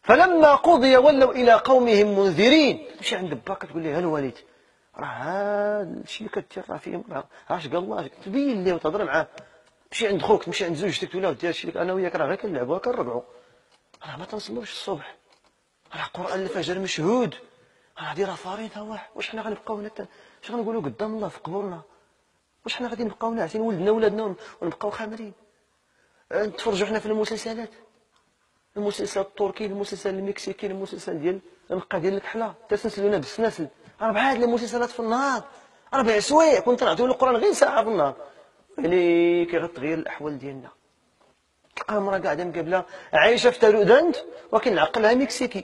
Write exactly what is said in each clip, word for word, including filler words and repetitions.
فلما قضي ولوا إلى قومهم منذرين. تمشي عند باك تقول ليه الوالد راه هذا الشيء اللي كدير راه فيه اش قال الله، تبين ليه وتهضر معاه. تمشي عند خوك، تمشي عند زوجتك تقول لها دير الشيء اللي انا وياك راه غير كنلعبوا كنربعوا، راه ما تنصلوش الصبح، راه قرآن الفجر مشهود، راه ديرها فريضه. واحد واش حنا غنبقاو هنا اش غنقولوا قدام الله في قبورنا؟ واش حنا غادي نبقاو ناعسين ولدنا ولادنا ونبقاو خامرين؟ نتفرجوا حنا في المسلسلات، المسلسل التركي، المسلسل المكسيكي، المسلسل ديال نبقى ديال الكحله تسلسلونا بالسناسل، اربعه هاد المسلسلات في النهار، اربع سوايع كنت نعطيو القران غير ساعه في النهار، يعني كي غتغير الاحوال ديالنا. تلقى المراه قاعده مقابله عايشه في تالودانت ولكن عقلها مكسيكي،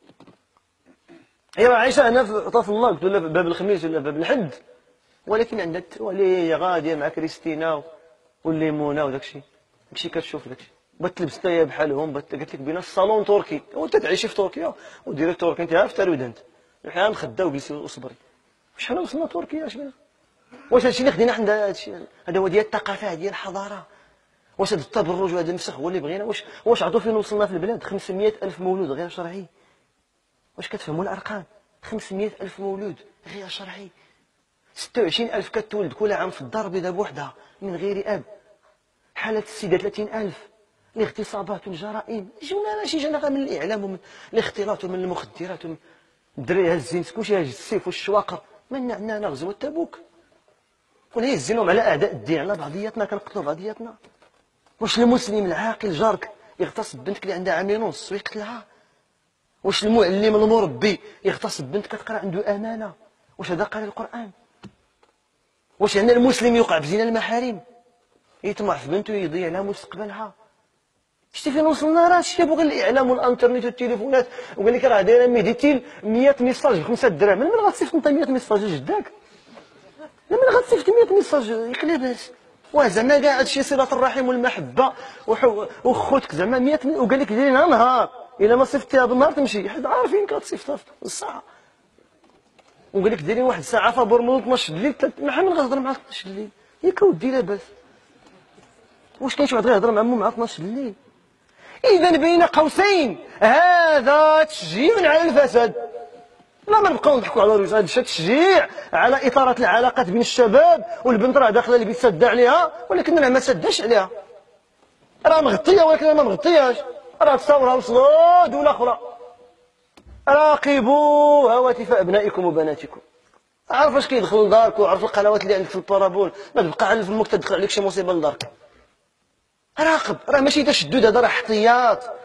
هي عايشه هنا في طرف الله ولا في باب الخميس ولا باب الحد، ولكن عندها التوالي غاديه مع كريستينا والليمونه وداك الشيء، داكشي كتشوف داكشي. بغات تلبس حتى بحالهم، قالت لك بينا الصالون تركي، وانت تعيشي في تركيا وديري تركي، انت عارف تالودانت الحال مخده وجلسي وصبري. واش حنا وصلنا تركيا؟ اش بنا؟ واش هادشي اللي خدينا حنا؟ هادشي هذا هو ديال الثقافه ديال الحضاره. واش هذا التبرج وهذا المسخ هو اللي بغينا؟ واش واش عرفتوا فين وصلنا في البلاد؟ خمسمائة ألف مولود غير شرعي. واش كتفهموا الارقام؟ خمسمائة ألف مولود غير شرعي. ستة وعشرين ألف كتولد كل عام في الدار البيضاء بوحدها من غير اب. حالات السيده ثلاثين ألف. الاغتصابات والجرائم جونا ماشي جانا من الاعلام ومن الاختلاط ومن المخدرات ومن الدراري هازين كلشي هاز السيف والشواقر. من عندنا غزوه تبوك كنا يهزينهم على اعداء الدين، على بعضياتنا كنقتلوا بعضياتنا. واش المسلم العاقل جارك يغتصب بنتك اللي عندها عامين ونص ويقتلها؟ واش المعلم المربي يغتصب بنت كتقرا عنده امانه؟ واش هذا قال القران؟ واش عندنا المسلم يوقع بزنا المحارم يطمع في بنته يضيع لها مستقبلها؟ شتي فين وصلنا؟ راه شتي بغى الاعلام والانترنت والتليفونات وقال لك راه دايره ميديتيل مية ميساج بخمسة دراهم. من من غتصيفط انت مية ميساج لجداك؟ من من غتصيفط مية ميساج يقلباس؟ واه زعما كاع هادشي صله الرحم والمحبه وخوتك زعما مية وقال لك ديريها نهار، الا ما صيفطتيها بالنهار تمشي، حيت عارفين كتصيفطها في الساعه. وقال لك ديري واحد الساعه فابور من اثناش الليل، ما من غتهضر معاك اثناش الليل؟ ياك ودي لاباس. واش كاين شي واحد غيهضر مع مو مع اثناش الليل؟ اذا بين قوسين هذا تشجيع على الفساد. لا ما نبقاو نضحكوا على الرجال، هذا تشجيع على اطاله العلاقات بين الشباب، والبنت راه داخله البيت ساده عليها ولكن راه ما سداش عليها، راه مغطيه ولكن ما مغطياش، راه تصاورها وصلوا دوله اخرى. راقبوا هواتف ابنائكم وبناتكم. عارف اش كيدخل لدارك وعرف القنوات اللي عندك في البارابول، ما تبقى عند فمك تدخل عليك شي مصيبه لدارك. راقب، راه ماشي تشدد، هذا راه احتياط.